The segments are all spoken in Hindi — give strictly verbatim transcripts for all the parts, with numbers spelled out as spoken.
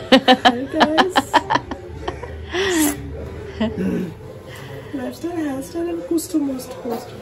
Hi guys. Lifestyle, hairstyle and costume most cost.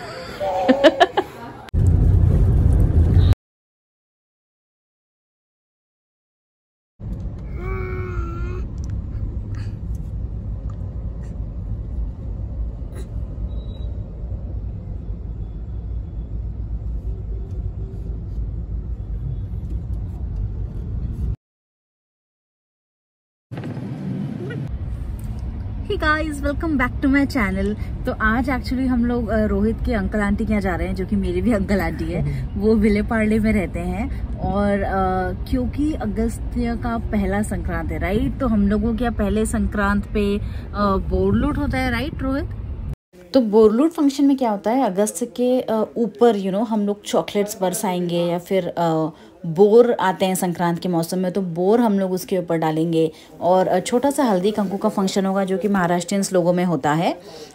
Hey guys, welcome back to my channel. तो आज एक्चुअली हम लोग रोहित के अंकल आंटी के यहाँ जा रहे हैं, जो कि मेरे भी अंकल आंटी है। वो विले पार्ले में रहते हैं और आ, क्योंकि अगस्त का पहला संक्रांत है, राइट। तो हम लोगों के यहाँ पहले संक्रांत पे बोरलूट होता है, राइट रोहित। तो बोरलूट फंक्शन में क्या होता है, अगस्त के ऊपर यू नो हम लोग चॉकलेट्स बरसाएंगे या फिर आ, बोर आते हैं संक्रांत के मौसम में, तो बोर हम लोग उसके ऊपर डालेंगे। और छोटा सा हल्दी कंकु का फंक्शन होगा, जो कि महाराष्ट्रियंस लोगों में होता है।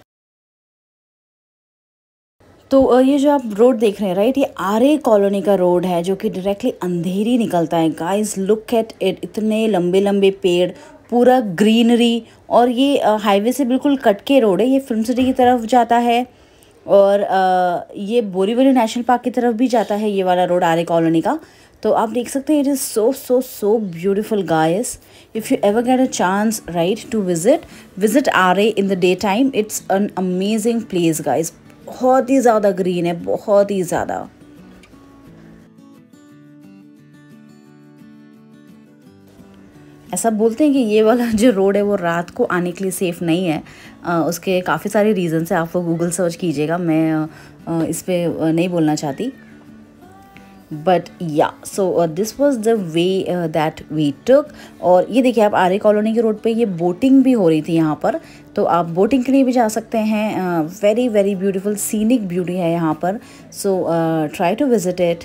तो ये जो आप रोड देख रहे हैं, राइट, ये आरे कॉलोनी का रोड है, जो कि डायरेक्टली अंधेरी निकलता है। गाइस लुक एट इट, इतने लंबे लंबे पेड़, पूरा ग्रीनरी। और ये हाईवे से बिल्कुल कट के रोड है, ये फिल्म सिटी की तरफ जाता है और आ, ये बोरीवली नेशनल पार्क की तरफ भी जाता है, ये वाला रोड आरे कॉलोनी का। तो आप देख सकते हैं, it is so so so beautiful guys. If you ever get a chance right to visit visit Aarey in the day time, it's an amazing place guys. बहुत ही ज़्यादा ग्रीन है, बहुत ही ज़्यादा। ऐसा बोलते हैं कि ये वाला जो रोड है वो रात को आने के लिए सेफ़ नहीं है। आ, उसके काफ़ी सारे रीज़न्स हैं, आप वो गूगल सर्च कीजिएगा, मैं आ, इस पर नहीं बोलना चाहती। But yeah so this was the way that we took. और ये देखिए, आप आरे कॉलोनी के रोड पे ये बोटिंग भी हो रही थी यहाँ पर, तो आप बोटिंग के लिए भी जा सकते हैं। Very very beautiful scenic beauty है यहाँ पर, so try to visit it.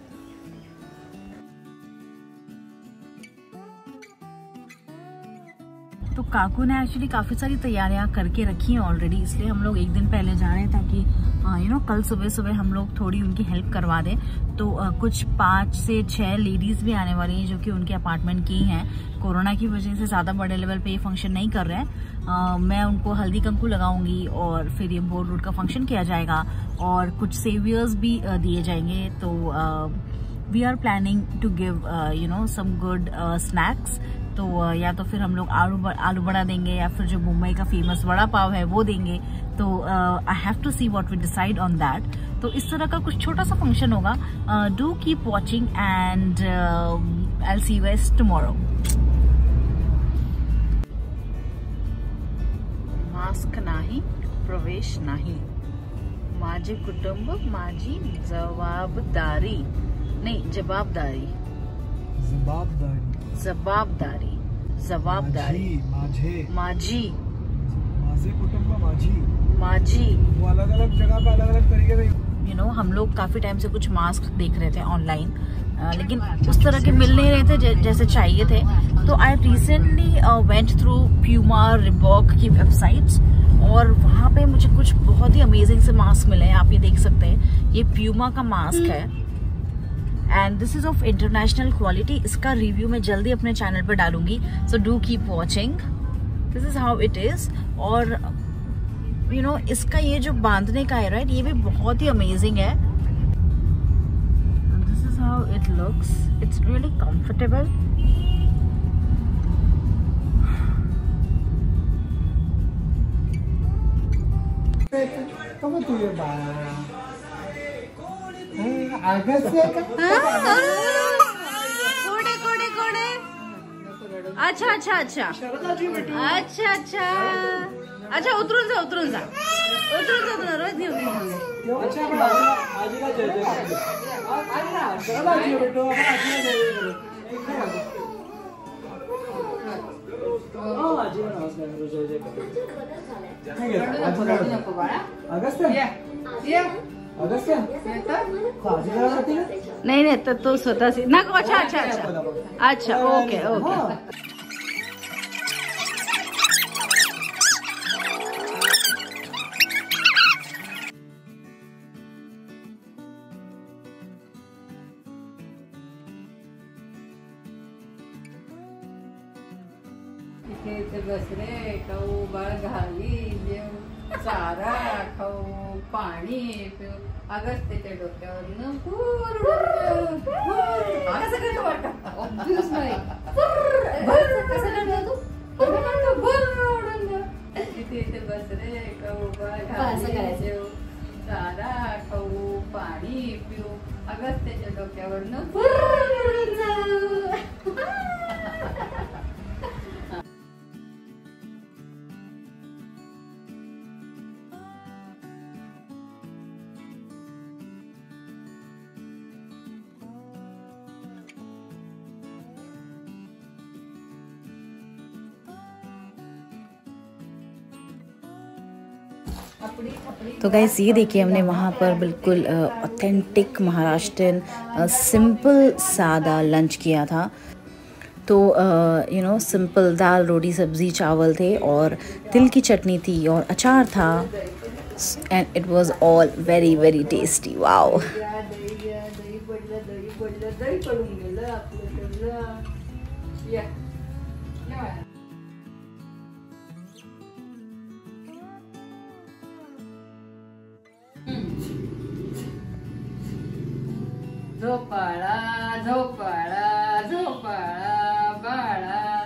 तो काकू ने एक्चुअली काफ़ी सारी तैयारियां करके रखी हैं ऑलरेडी, इसलिए हम लोग एक दिन पहले जा रहे हैं, ताकि यू नो कल सुबह सुबह हम लोग थोड़ी उनकी हेल्प करवा दें। तो आ, कुछ पाँच से छः लेडीज़ भी आने वाली हैं, जो कि उनके अपार्टमेंट की हैं। कोरोना की वजह से ज़्यादा बड़े लेवल पे ये फंक्शन नहीं कर रहे हैं। आ, मैं उनको हल्दी कंकु लगाऊंगी और फिर ये बोरलूट का फंक्शन किया जाएगा और कुछ सेवियर्स भी आ, दिए जाएंगे। तो we are planning to give you know some good snacks. तो या तो फिर हम लोग आलू आलू बड़ा देंगे, या फिर जो मुंबई का फेमस वड़ा पाव है वो देंगे। तो I have to see what we decide on that. तो इस तरह का कुछ छोटा सा फंक्शन होगा। Do keep watching and I will see you guys tomorrow. Mask नाही, प्रवेश नाही, माझे कुटुंब माझी जबाबदारी, नहीं जवाबदारी जवाबदारी जबाबदारी जवाबदारी माझे माझी माझे कुटुंब माझी माझी। वो अलग अलग जगह पे अलग अलग तरीके से यू नो हम लोग काफी टाइम से कुछ मास्क देख रहे थे ऑनलाइन, लेकिन उस तरह के मिल नहीं रहे थे जै, जैसे चाहिए थे। तो I recently went through Puma Reebok की वेबसाइट्स, और वहाँ पे मुझे कुछ बहुत ही अमेजिंग से मास्क मिले हैं। आप ये देख सकते हैं, ये प्यूमा का मास्क है and this is of international quality. इसका रिव्यू मैं जल्दी अपने चैनल पर डालूंगी, so do keep watching. This is how it is. और यू you नो know, इसका ये जो बांधने का है, राइट, ये भी बहुत ही अमेजिंग है। This is how it looks, it's really comfortable. कब तू ये अगस्त्य का कोड़े कोड़े कोड़े। अच्छा अच्छा अच्छा अच्छा अच्छा अच्छा उतरून जा उतरून जा उतरून जा उतरून रोज नहीं नहीं नहीं तो तो स्वतः से ना। अच्छा अच्छा अच्छा अच्छा ओके ओके। तिथे ते बसरे खाऊ बाळ घाली जेव चारा खाऊ पाणी पिऊ अगस्त्याच्या डोक्यावरनं फुर उडलं, फुर. असं कसं वाटतं? Obvious नाही. फुर. कसं म्हणतो तू? फुर म्हणतो, फुर उडलं. तिथे ते बसरे खाऊ बाळ घाली जेव चारा खाऊ पाणी पिऊ अगस्त्याच्या डोक्यावरनं फुर उडून जाऊ. तो गाइस ये देखिए हमने वहाँ पर बिल्कुल ऑथेंटिक महाराष्ट्रियन सिंपल सादा लंच किया था। तो यू नो सिंपल दाल रोटी सब्ज़ी चावल थे और तिल की चटनी थी और अचार था and it was all very very tasty. Wow. झोपाळा झोपाळा झोपाळा बाळा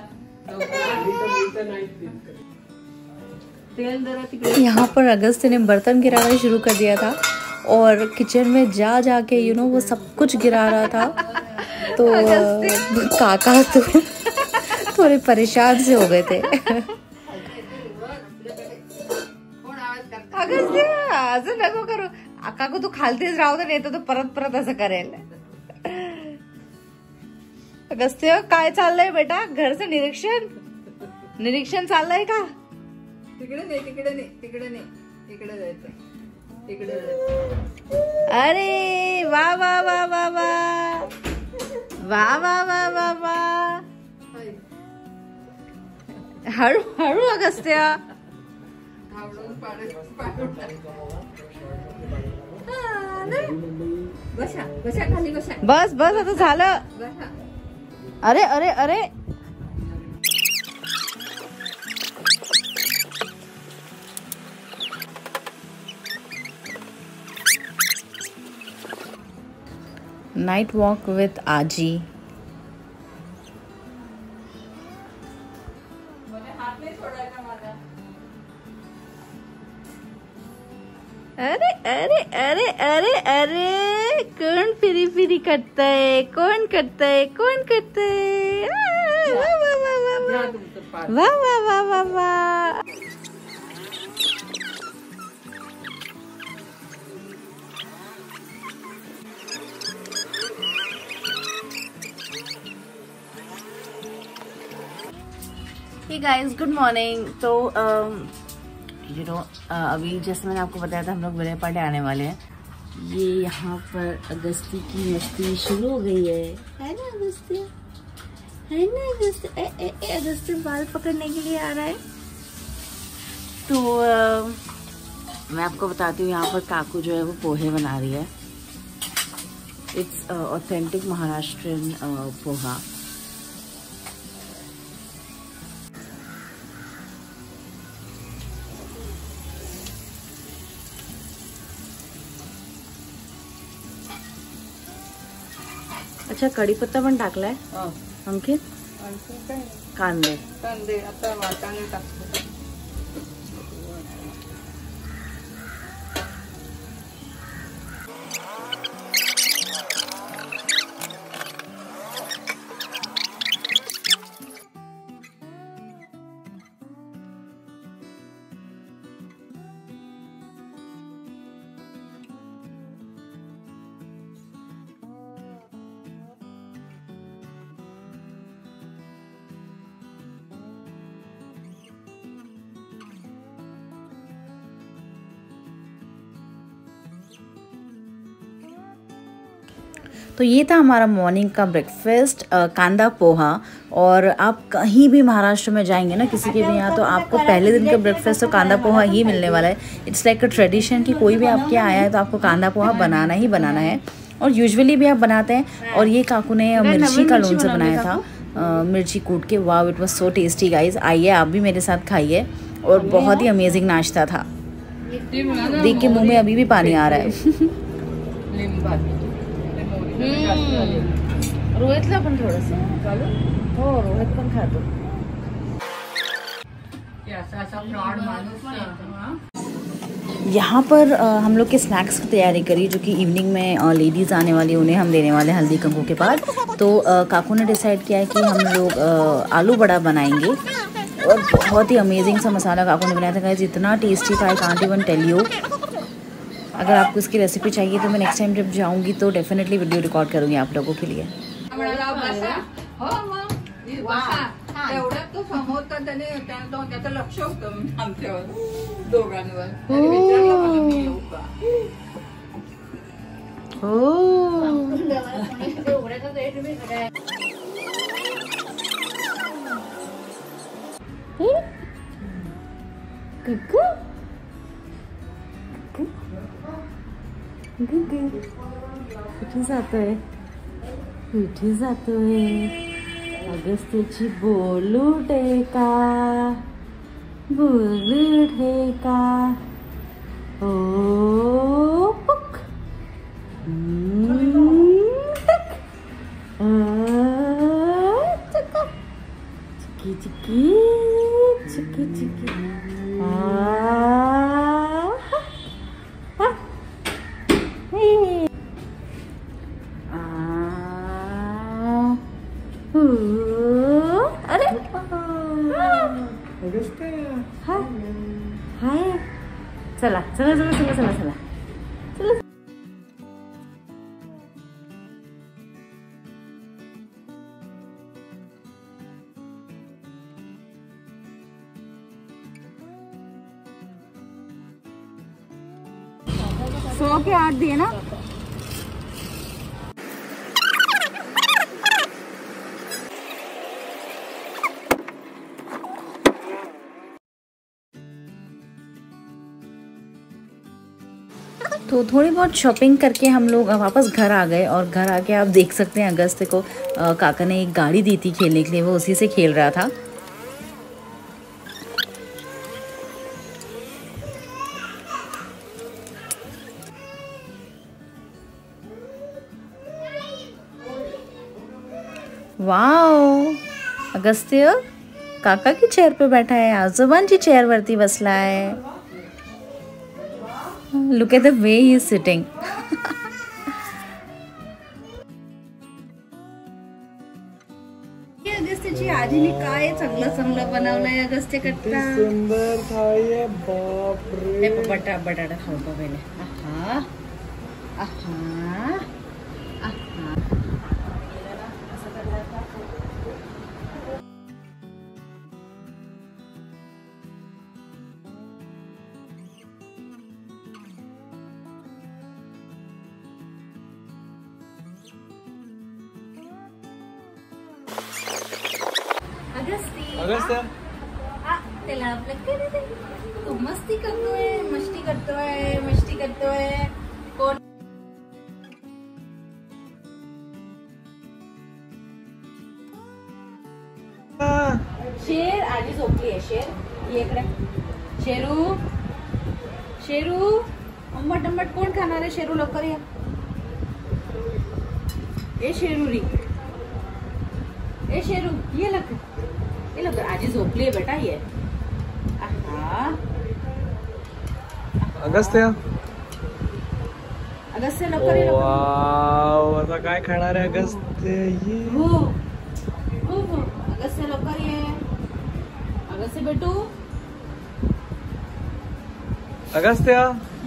तेल जरा तिकडे। यहाँ पर अगस्त ने बर्तन गिराना शुरू कर दिया था और किचन में जा जा के यू नो वो सब कुछ गिरा रहा था। तो काका तो थोड़े परेशान से हो गए थे। असं नको करू काकू, तू खालतीच राहू दे, नाही तर तू परत परत असं करेल। अगस्त्य काय चाललंय बेटा? घरचं निरीक्षण निरीक्षण चाललंय का? तिकडे नाही तिकडे नाही तिकडे नाही इकडे जायचं इकडे जायचं। अरे वा वा वा वा वा वा वा वा वा वा। हळू हळू अगस्त्य। बसा बसा खाली बसा। बस बस आता झालं। बसा। अरे अरे अरे नाइट वॉक विथ आजी। हात नाही सोडायचा माझा। अरे अरे अरे अरे अरे कौन फिरी फिरी करता है? कौन करता है? कौन करता है? वाह वाह वाह वाह वाह वाह वाह वाह वाह। Hey guys good morning. तो यू नो अभी जैसे मैंने आपको बताया था हम लोग विले पार्टी आने वाले हैं। ये यहाँ पर अगस्ती की मस्ती शुरू हो गई है है ना अगस्ती? है ना अगस्ती? ए ए ए अगस्ती बाल पकड़ने के लिए आ रहा है। तो uh, मैं आपको बताती हूँ यहाँ पर काकू जो है वो पोहे बना रही है। It's authentic Maharashtrian poha. अच्छा कढी पत्ता पण टाकलाय अंकित? कांदे कांदे आता वाटाणे टाकतो। तो ये था हमारा मॉर्निंग का ब्रेकफास्ट कांदा पोहा। और आप कहीं भी महाराष्ट्र में जाएंगे ना किसी के भी यहाँ, तो आपको पहले दिन का ब्रेकफास्ट तो कांदा पोहा ही मिलने वाला है। इट्स लाइक अ ट्रेडिशन कि कोई भी आपके यहाँ आया है तो आपको कांदा पोहा बनाना ही बनाना है और यूजुअली भी आप बनाते हैं। और ये काकू ने मिर्ची का लोंचा बनाया था। मिर्ची कूट के। Wow, it was so tasty guys. आइए आप भी मेरे साथ खाइए, और बहुत ही अमेजिंग नाश्ता था। देख के मुंह में अभी भी पानी आ रहा है। रोहितला पण थोडंसं हो, रोहित पण खातो। यहाँ पर आ, हम लोग के स्नैक्स की तैयारी करी, जो कि इवनिंग में लेडीज़ आने वाली उन्हें हम देने वाले हल्दी कुंकू के बाद। तो आ, काकू ने डिसाइड किया है कि हम लोग आ, आलू बड़ा बनाएंगे, और बहुत ही अमेजिंग सा मसाला काकू ने बनाया था गाइस, इतना टेस्टी था, I can't even tell you. अगर आपको इसकी रेसिपी चाहिए तो मैं नेक्स्ट टाइम जब जाऊँगी तो डेफिनेटली वीडियो रिकॉर्ड करूँगी आप लोगों के लिए। एवढ्यात तो समोर तर त्याने त्याचं लक्ष होतं आमच्यावर दोघांवर, त्याने विचारलं मला मी येऊ का. कुठे जातोय, कुठे जातोय? अगस्त्याची बोलू टेका, बोलू टेका, ओ पुक, चिकी चिकी चिकी चिकी, अरे हाय हाय, चला चला चला चला चला चला चला। सौ के आठ दिए ना। तो थोड़ी बहुत शॉपिंग करके हम लोग वापस घर आ गए, और घर आके आप देख सकते हैं अगस्त को आ, काका ने एक गाड़ी दी थी खेलने के लिए, वो उसी से खेल रहा था। वाव, अगस्त्य काका की चेयर पे बैठा है, आजोबांची चेयर वरती बसला है। Look at the way he is sitting. अगस्त्याची आजीने काय चांगलं चांगलं बनवलंय अगस्त्य कट्टा, सुंदर थाळी, बाप रे. बटा बटाटा खाऊ का पहिले. आहा आहा आहा. अगस्त्य त्याला तू मस्ती करतोय, मस्ती करतोय, मस्ती करतोय. कोण शेर आधी झोपली आहे. शेर ये इकडे. शेरू शेरू आंबट आंबट कोण खाणार आहे? शेरू लवकर या. ए शेरू री, ए शेरू ये लवकर, ये लवकर. आजी झोपली आहे बेटा, ये. आहा अगस्त्य अगस्त्य लवकर ये. वाव, आता काय खाणार आहे अगस्त्य? ये हो हो हो अगस्त्य लवकर ये. अगस्त्य बेटू, अगस्त्य.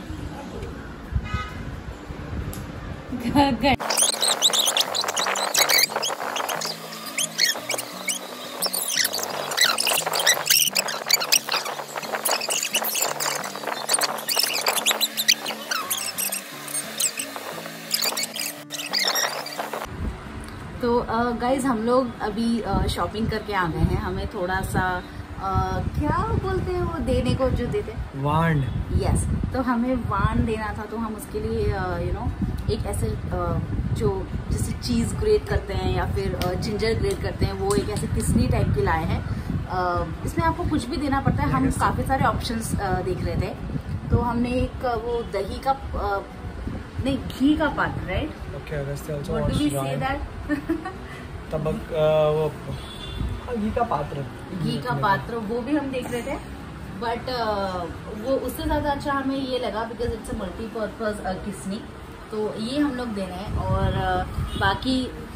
तो गाइज हम लोग अभी शॉपिंग करके आ गए हैं। हमें थोड़ा सा uh, क्या बोलते हैं वो देने को जो देते हैं, वांड. Yes yes. तो हमें वांड देना था, तो हम उसके लिए यू नो एक ऐसे जो जैसे चीज़ ग्रेट करते हैं या फिर जिंजर ग्रेट करते हैं, वो एक ऐसे किसनी टाइप के लाए हैं। इसमें आपको कुछ भी देना पड़ता है। हम काफ़ी सारे ऑप्शंस देख रहे थे, तो हमने एक वो दही का नहीं घी का पात्र, right? Okay, what do we say that? तबक वो घी का पात्र घी का पात्र वो भी हम देख रहे थे, बट uh, वो उससे ज़्यादा अच्छा हमें ये लगा बिकॉज इट्स अ मल्टीपर्पज किसनी, तो ये हम लोग दे रहे हैं। और uh, बाकी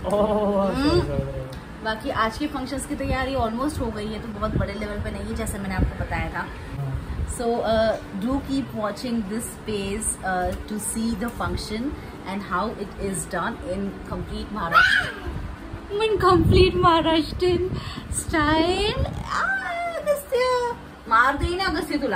बाकी आज के फंक्शंस की तैयारी ऑलमोस्ट हो गई है, तो बहुत बड़े लेवल पे नहीं, जैसे मैंने आपको बताया था। So do keep watching this page to see the function and how it is done in complete Maharashtra in complete Maharashtrian style. मार देई ना अगस्त्य तुला।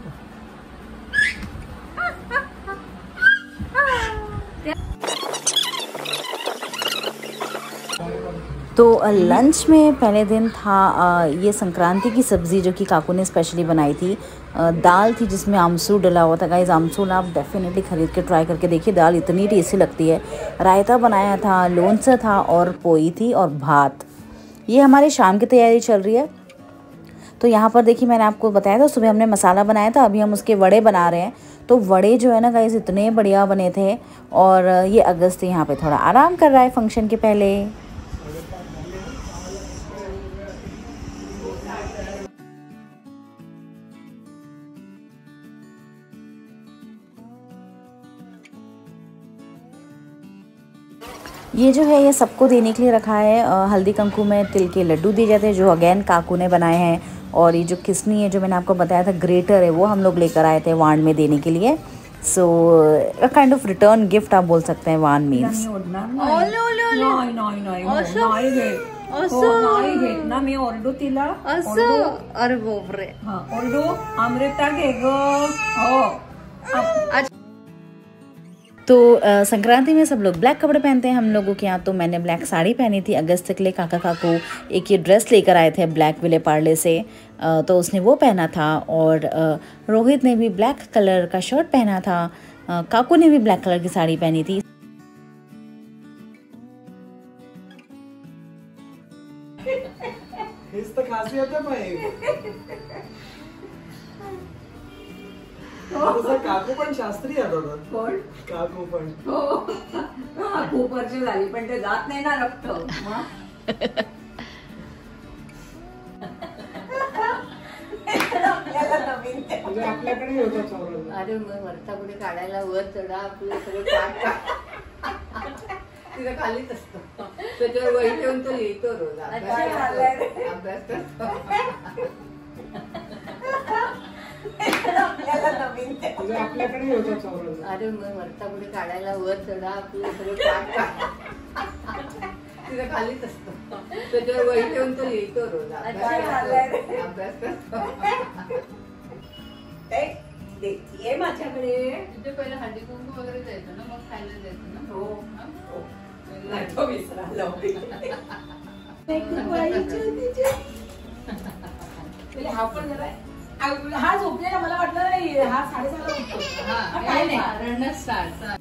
तो लंच में पहले दिन था ये संक्रांति की सब्ज़ी जो कि काकू ने स्पेशली बनाई थी। दाल थी जिसमें आमसूल डला हुआ था। गाइस, आमसूल आप डेफिनेटली ख़रीद के ट्राई करके देखिए, दाल इतनी टेस्टी लगती है। रायता बनाया था, लोनसा था और पोई थी और भात। ये हमारी शाम की तैयारी चल रही है। तो यहाँ पर देखिए, मैंने आपको बताया था सुबह हमने मसाला बनाया था, अभी हम उसके वड़े बना रहे हैं। तो वड़े जो है ना गाइस इतने बढ़िया बने थे। और ये अगस्त यहाँ पे थोड़ा आराम कर रहा है फंक्शन के पहले। ये जो है ये सबको देने के लिए रखा है। आ, हल्दी कंकु में तिल के लड्डू दिए जाते हैं जो अगेन काकू ने बनाए हैं। और ये जो किसनी है जो मैंने आपको बताया था ग्रेटर है, वो हम लोग लेकर आए थे वाण में देने के लिए। So a kind of return gift आप बोल सकते हैं वाण मीन्स। अमृता घे गो। तो आ, संक्रांति में सब लोग ब्लैक कपड़े पहनते हैं। हम लोगों के यहाँ तो मैंने ब्लैक साड़ी पहनी थी। अगस्त के लिए काका काकू एक ये ड्रेस लेकर आए थे ब्लैक विले पार्ले से, आ, तो उसने वो पहना था। और आ, रोहित ने भी ब्लैक कलर का शर्ट पहना था। आ, काकू ने भी ब्लैक कलर की साड़ी पहनी थी। काकू पण शास्त्री आहे दादा. कोण? काकू पण. हो, काकू वर्ष झाली पण ते जात नाही ना रक्त. आपल्याकडे होता चौरस. अरे मग वरचा कुठे काढायला वर चढा आपलं सगळं पाठ तिथं खालीच असतं. त्याच्यावर वही ठेवून तो लिहितो रोज अभ्यास करतो. आपल्याकडे होता चौरस. अरे मग वरचा कुठे काढायला वर चढा आपलं सगळं पाठ तिथं खालीच असतं. त्याच्यावर वही ठेवून तो लिहितो रोज अभ्यास करतो. ये माझ्याकडे तिथे पहिलं हळदी कुंकू वगैरे द्यायचं ना, मग खायला द्यायचं ना. हो नाही तो विसरायला हा पण जरा हा झोपलेला मला वाटलं नाही. हा साडेसहाला उठतो. काय नाही स्टार्ट.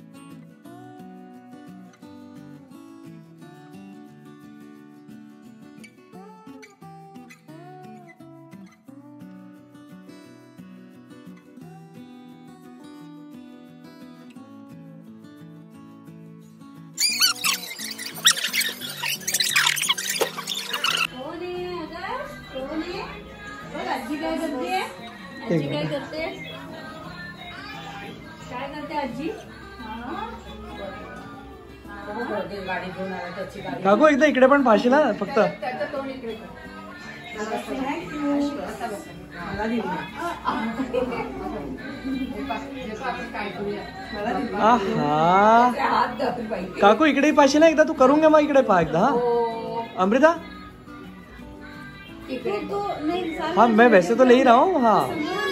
आजी काय करते? आजी काय करते? काय करते आजी? गाडी घेऊन आला त्याची गाडी. काकू एकदा इकडे पण पाशील ना फक्त. त्याचं तोंड इकडे कर. काकू इकडे पाशील ना एकदा, तू करून घे मग इकडे पहा एकदा. अमृता तो हाँ मैं वैसे तो ले ही रहा हूँ. हाँ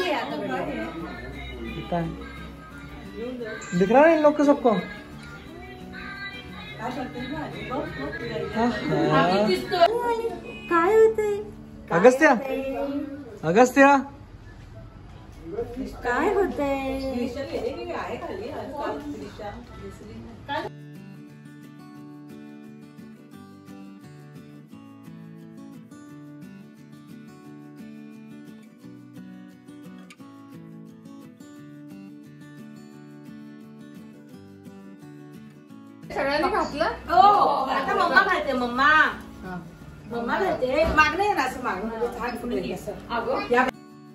दिख रहा है इन लोग को सबको. काय होतंय? अगस्त्या अगस्त्या काय होतंय? सगळ्यांनी घातलं. हो आता मम्मा घालते. मम्मा मम्मा घालते. मागणे ना असं मागणं असं.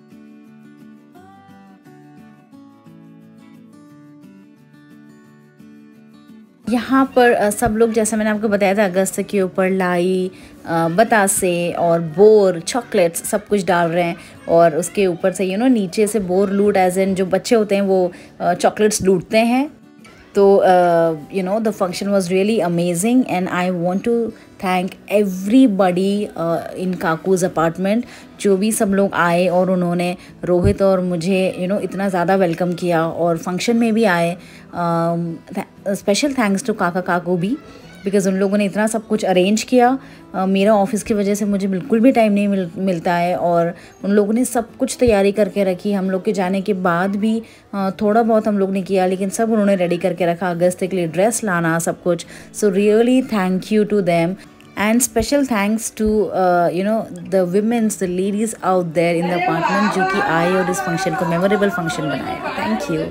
यहाँ पर अ, सब लोग, जैसा मैंने आपको बताया था, अगस्त के ऊपर लाई, अ, बतासे और बोर, चॉकलेट्स सब कुछ डाल रहे हैं। और उसके ऊपर से यू नो नीचे से बोर लूट, एज इन जो बच्चे होते हैं वो चॉकलेट्स लूटते हैं। तो you know the function was really amazing and I want to thank everybody in काकूज़ अपार्टमेंट, जो भी सब लोग आए और उन्होंने रोहित और मुझे यू नो इतना ज़्यादा वेलकम किया और फंक्शन में भी आए। स्पेशल थैंक्स टू काका काकू भी, बिकॉज़ उन लोगों ने इतना सब कुछ अरेंज किया। uh, मेरा ऑफिस की वजह से मुझे बिल्कुल भी टाइम नहीं मिल, मिलता है और उन लोगों ने सब कुछ तैयारी करके रखी। हम लोग के जाने के बाद भी uh, थोड़ा बहुत हम लोग ने किया, लेकिन सब उन्होंने रेडी करके रखा, अगस्त के लिए ड्रेस लाना, सब कुछ। So really thank you to them and special thanks to you know the women's, the ladies out there in the apartment, जो कि आए और इस फंक्शन को मेमोरेबल फंक्शन बनाया। Thank you.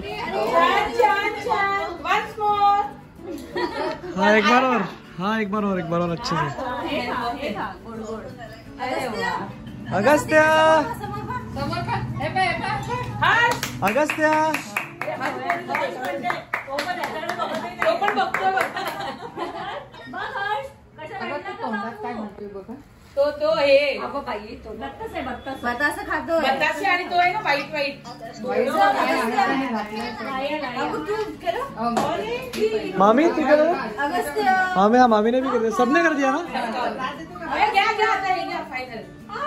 हाँ एक बार और, हाँ एक बार और, एक बार और अच्छे से। अगस्त्या, अगस्त्या, तो तो हे बतासे खातो. बतासे आणि तो आहे ना व्हाईट व्हाईट. मामी तिकडे, मामी, हाँ मामी ने भी कर दिया, सबने कर दिया ना। घ्या घ्या आता हे घ्या फायनल.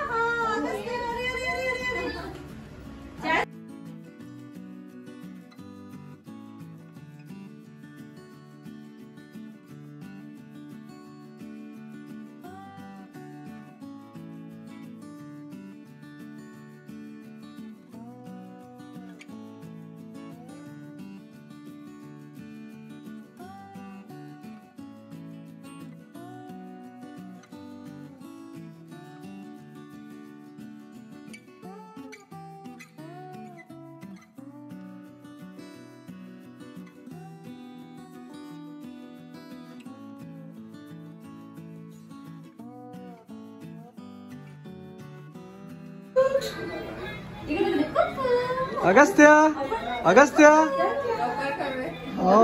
अगस्त्या, अगस्त्या, हो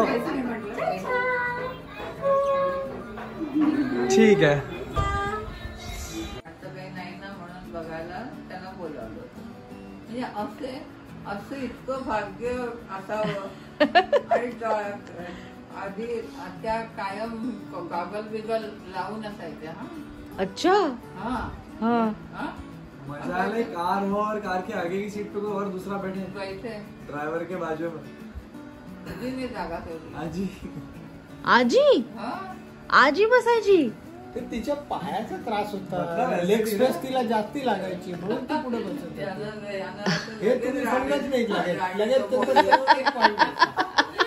ठीक आहे. काही नाही ना म्हणून बघायला त्यांना बोलावलं. म्हणजे असे असं इतकं भाग्य असावं. आणि आधी त्या कायम गागल बिगल लावून असायच्या. हा अच्छा, हाँ हाँ हाँ मजा आले. कार हो और कार के आगे की सीट पे कोई और दूसरा बैठे, बैठे ड्राइवर के बाजू में. कधी मी जागा ठेवली. आजी, आजी, हा आजी बसायची. ते तिच्या पायाचा त्रास होता, मतलब लेग स्पेस तिला जास्ती लागायची म्हणून ती पुढे बसत होती. यानं- यानं असं हे तुम्ही लगेच समजत नाही लगेच रागायचं. लगेच त्याचं एक point आहे.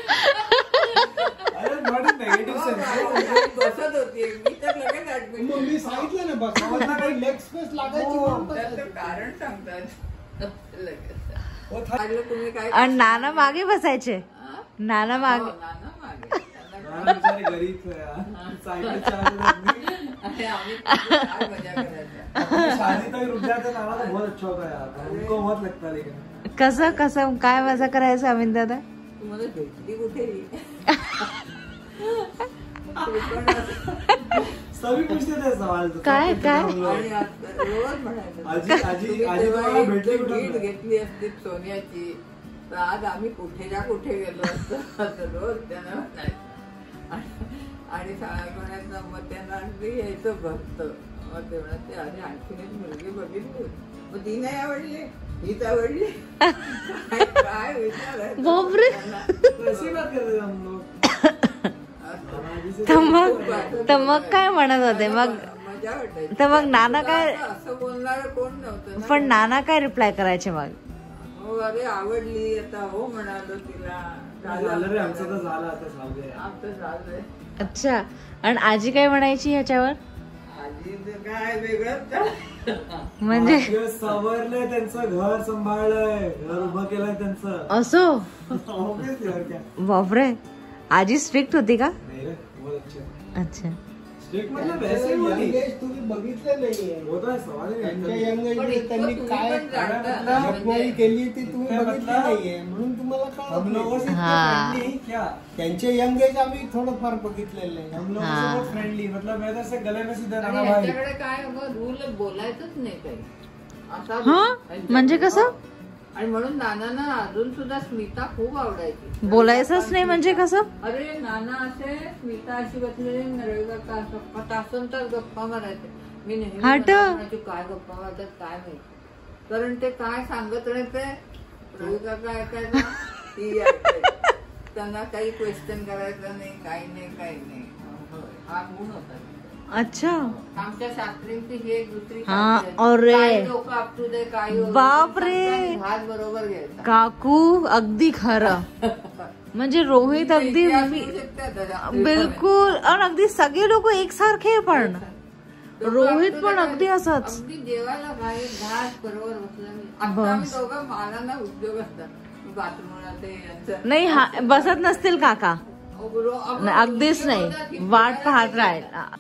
अरे नॉट इन नेगेटिव्ह सेन्स. बसत होती मी तर लगेच admit मग मी सांगितलं ना बसायला काही लेग स्पेस लागायची म्हणून बसत त्याचं होती. कारण सांगतात लगेच. वो था लागलं तुम्ही काय आणि नाना मागे बसायचे. हा? नाना हो, मागे. नाना मागे. त्यांना नाना बेचारे गरीब थे यार, साइकिल चलाते आणि आम्ही काय मजा करायच्या. अपनी शादी तक रुक जाते. नाना तो बहुत अच्छा होता यार, उनको बहुत लगता. लेकिन कसं कसं काय मजा करायचं अमित दादा. तुम्हाला भेटली कुठे. सभी पूछते थे सवाल. तो काय काय आणि आता रोज म्हणायचं आजी आजी तुम्ही आजी तेव्हा तुम्हाला एक भेटली भीड कुठं. घेतली असती सोन्याची तर आज आम्ही कुठे ना कुठे गेलो असतो असं रोज त्यांना म्हणायचं. आणि- आणि म्हणायचं मग त्यांना अगदी यायचं भक्त. मग ते म्हणायचे अरे आणखीन एक मुलगी बघितली मग ती नाही आवडली, हीच आवडली. काय काय विचारायचं बापरे. त्यांना. ऐसी बात करते थे हम लोग. तर मग तर मग काय म्हणत होते मग. मजा वाटायची. तर मग नाना काय, असं बोलणार कोण नव्हतं ना. पण नाना काय रिप्लाय करायचे मग. हो अरे आवडली आता हो म्हणालो तिला. झालं रे आमचं तर झालं आता झालं आमचं झालंय. अच्छा. आणि आजी काय म्हणायची ह्याच्यावर? आजीचं काय वेगळंच म्हणजे सवरलंय त्यांचं घर सांभाळलंय घर उभं केलंय त्यांचं असो. Obviously, और क्या? बापरे. आजी स्ट्रिक्ट होती का? नाही रे बहुत अच्छा अच्छा. स्ट्रिक्ट मतलब ऐसे ही होती यंग एज तुम्ही बघितलं नाहीये. होता है सवाल ही त्यांच्या नहीं यंग पण एज इतकं त्यांनी तुम्ही काय पण जाणता. रखवारी केली ती तुम्ही काय बघितली म्हटलं? नाहीये म्हणून तुम्हाला हम लोगों कळत से हाँ. फ्रेंडली क्या त्यांचे यंग एज आम्ही थोडंफार बघितलेलं आहे. हम लोगों हाँ. से बहुत फ्रेंडली मतलब मैं तो से गले में सीधे आणि रहना भाई ह्याच्याकडे काय रूल बोलायचंच नाही काही असा हा? ह्यांच्याकडे. म्हणजे कसं? आणि म्हणून नानांना अजून सुद्धा स्मिता खूप आवडायची. बोलायचंच नाही म्हणजे कसं? अरे नाना असे स्मिता अशी बसलेली रविवार का असं तासन तास गप्पा मारायचे. मी नेहमी हट. म्हणायची, काय गप्पा मारतात काय माहिती. कारण ते काय सांगत राहायचे रविवार का ऐकायचं ती ऐकायची. त्यांना काही क्वेश्चन करायचं नाही काही नाही काही नाही. हा गुण होता. अच्छा. आमच्या शास्त्रींची ही एक दुसरी हा, खासियत. अरे. काही लोक अप टू डे काही बापरे. हात बरोबर घ्यायचा. काकू अगदी खरं. म्हणजे रोहित अगदी इतिहास मी- होऊ शकते आता. बिलकुल. आणि अगदी सगळे लोक एकसारखे पण रोहित पण अगदी असंच. अगदी जेवायला बाहेर घास बरोबर बसलं. आता आम्ही दोघं मानांना उद्योग असतात बाथरूमला ते यांचं. नाही हा बसत नसतील काका. अगरो- अगो- नाही, अगदीच उद्योग होतात नाही की वाट पाहत फिरायला राहील. जायचं.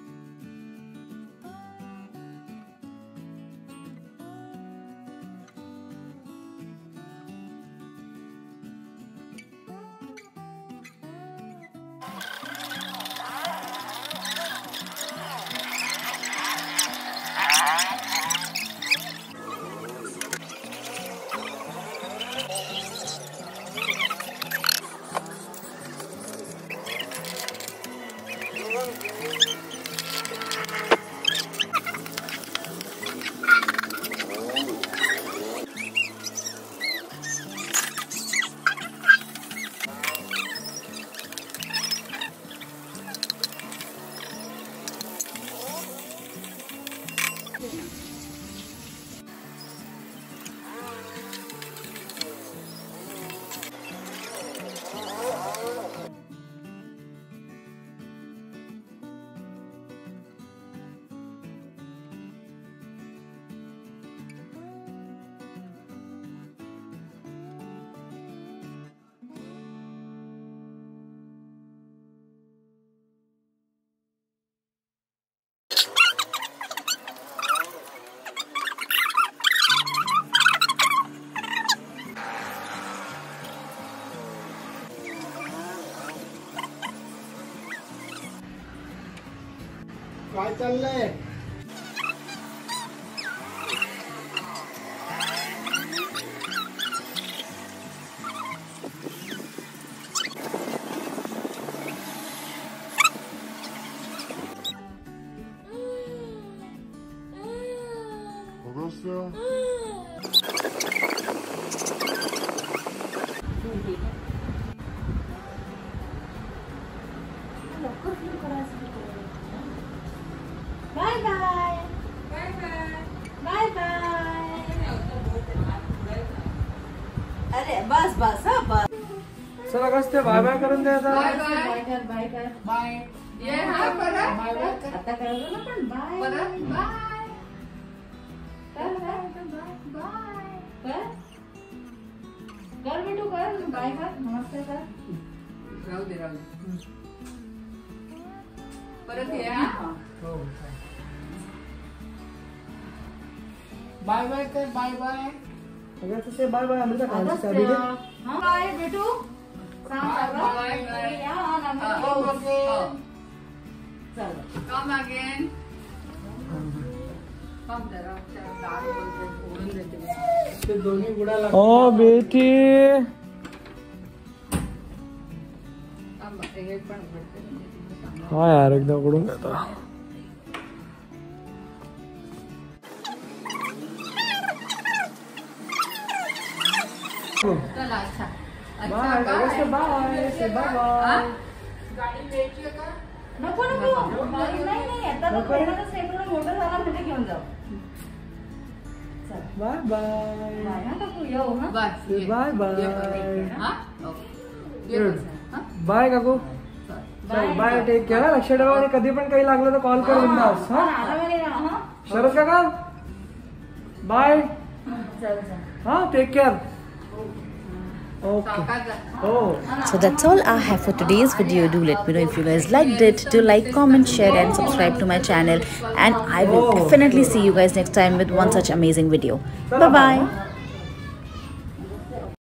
काय चाललंय? Bye bye bye bye. अरे बस बस हा बस. चला कसं ते बाय बाय करून द्या आता. Bye bye. बाय कर बाय कर. बाय ये हा परत बाय बाय कर. आता कळलं ना पण बाय परत बाय कर बाय बाय कर कर बेटू कर बाय कर नमस्ते कर. राहू दे राहू दे. परत ये हा. हो. बाय बाय कर बाय बाय. अगर तो से बाय बाय अमृता कहाँ से अभी हाँ बाय बेटू. सांग सगळं. Bye bye. या नमस्ते. हा. हो. चल Come again. Come जरा दारू ओढून देते मी. ते दोन्ही बुडाला ओ बेटी थांब, हे पण उघडते म्हणजे तुला सांगा. हा यार एकदा उघडून घेता. चला अच्छा अच्छा बाय बाय. बाय से बाय हा? बाय. गाडी घ्यायची आहे का? नको नको नाही नाही आता तो पहिला सेपरेट मोटर झाला म्हणजे घेऊन जाऊ. चल बाय बाय बाय ना काकू येऊ हा. बस, ये. Bye bye. ये परत. हा? ओके. बाय काकू. Bye, take care. लक्ष ठेवा आणि कधी पण काही लागलं तर कॉल कर बिंदास. हा शरद काका बाय. हा take care. Okay. Oh. So that's all I have for today's video. Do let me know if you guys liked it. Do like, comment, share and subscribe to my channel. And I will definitely see you guys next time with one such amazing video. Bye bye.